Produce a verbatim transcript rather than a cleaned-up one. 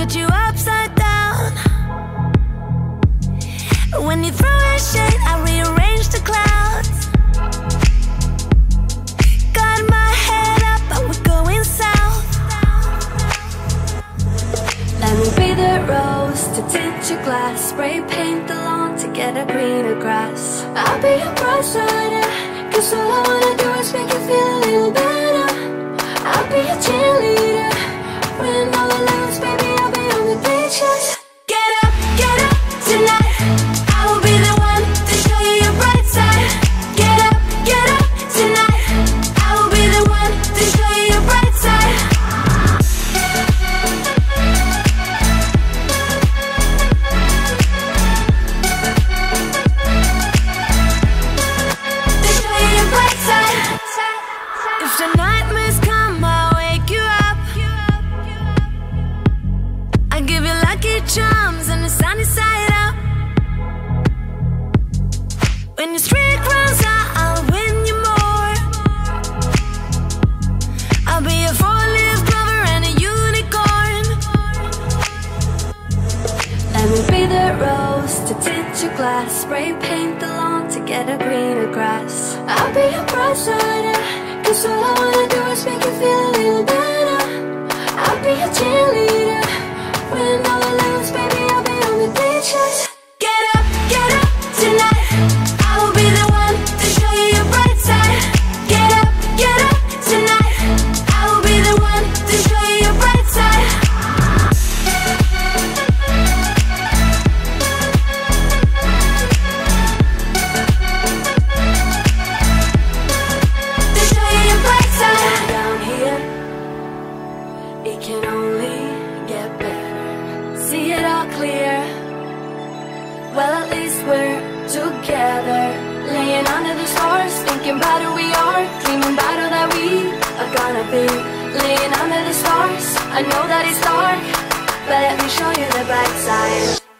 get you upside down. When you throw a shade, I rearrange the clouds. Got my head up, but we're going south. Let me be the rose to tint your glass, spray paint the lawn to get a greener grass. I'll be your Brightside, cause all I wanna do is make you feel a little better. I'll be your cheerleader, when all alone, baby, I'll be on the beach. Just get up, get up tonight. I will be the one to show you your bright side. Get up, get up tonight. I will be the one to show you your bright side. To show you your bright side. If the nightmares come, I'll wake you up. I give you lucky charms and the sunny side up. When your street runs out, I'll win you more. I'll be a four-leaf clover and a unicorn. Let me be the rose to tint your glass, spray paint the lawn to get a greener grass. I'll be your Brightside, cause all I wanna do is make you feel a little better. I'll be your cheerleader, when all alone, baby, I'll be on the beach. Just get up, get up tonight. I will be the one to show you your bright side. Get up, get up tonight. I will be the one to show you your bright side. To show you your bright side. Down here, it can only get better. See it all clear. Well, at least we're together, laying under the stars, thinking about who we are, dreaming about all that we are gonna be. Laying under the stars, I know that it's dark, but let me show you the bright side.